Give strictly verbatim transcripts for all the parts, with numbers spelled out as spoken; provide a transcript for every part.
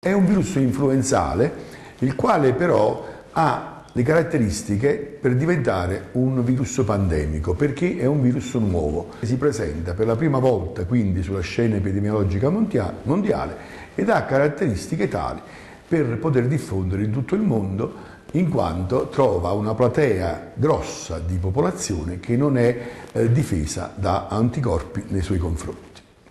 È un virus influenzale, il quale però ha le caratteristiche per diventare un virus pandemico, perché è un virus nuovo. Si presenta per la prima volta quindi sulla scena epidemiologica mondiale ed ha caratteristiche tali per poter diffondere in tutto il mondo, in quanto trova una platea grossa di popolazione che non è eh, difesa da anticorpi nei suoi confronti.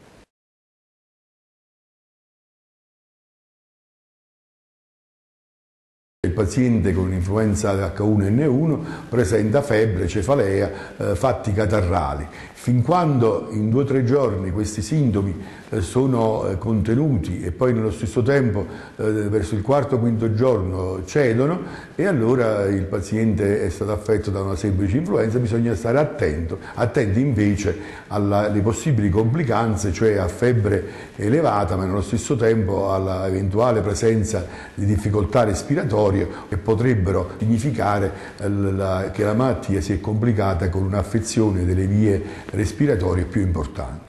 Il paziente con influenza acca uno enne uno presenta febbre, cefalea, eh, fatti catarrali. Fin quando in due o tre giorni questi sintomi eh, sono eh, contenuti e poi nello stesso tempo eh, verso il quarto o quinto giorno cedono, e allora il paziente è stato affetto da una semplice influenza, bisogna stare attento, attenti invece alle possibili complicanze, cioè a febbre elevata, ma nello stesso tempo all'eventuale presenza di difficoltà respiratorie che potrebbero significare che la malattia si è complicata con un'affezione delle vie respiratorie più importanti.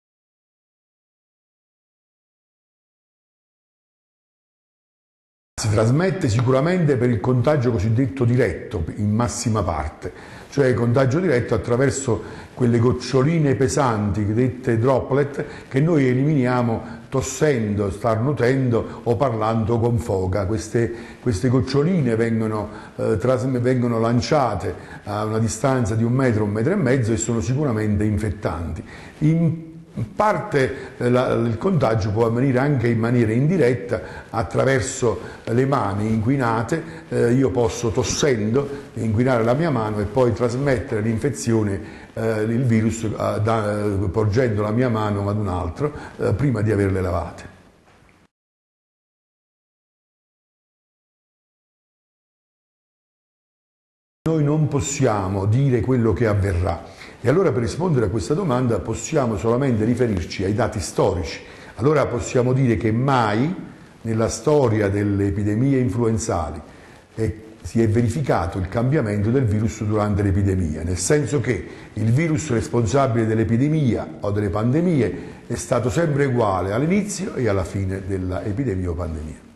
Si trasmette sicuramente per il contagio cosiddetto diretto, in massima parte, cioè contagio diretto attraverso quelle goccioline pesanti, dette droplet, che noi eliminiamo tossendo, starnutendo o parlando con foga. Queste, queste goccioline vengono, eh, vengono lanciate a una distanza di un metro, un metro e mezzo e sono sicuramente infettanti. In In parte eh, la, il contagio può avvenire anche in maniera indiretta attraverso le mani inquinate. Eh, io posso, tossendo, inquinare la mia mano e poi trasmettere l'infezione, eh, il virus, eh, da, porgendo la mia mano ad un altro eh, prima di averle lavate. Noi non possiamo dire quello che avverrà. E allora per rispondere a questa domanda possiamo solamente riferirci ai dati storici. Allora possiamo dire che mai nella storia delle epidemie influenzali è, si è verificato il cambiamento del virus durante l'epidemia, nel senso che il virus responsabile dell'epidemia o delle pandemie è stato sempre uguale all'inizio e alla fine dell'epidemia o pandemia.